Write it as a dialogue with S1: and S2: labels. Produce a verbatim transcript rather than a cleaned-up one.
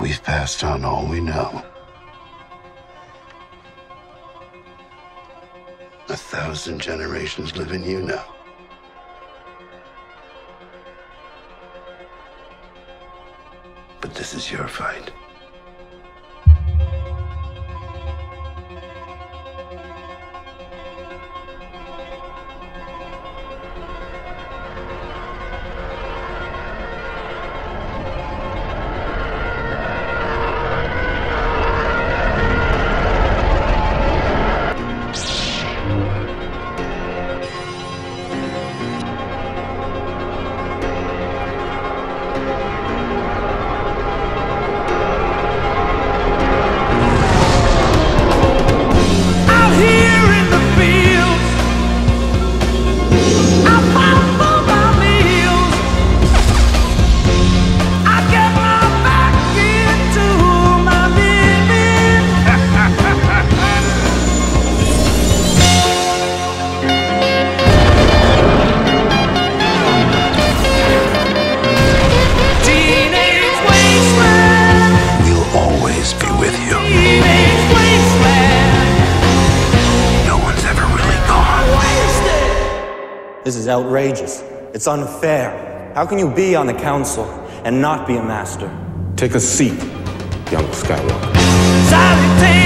S1: We've passed on all we know. A thousand generations live in you now. But this is your fight.
S2: This is outrageous. It's unfair. How can you be on the council and not be a master?
S3: Take a seat, young Skywalker.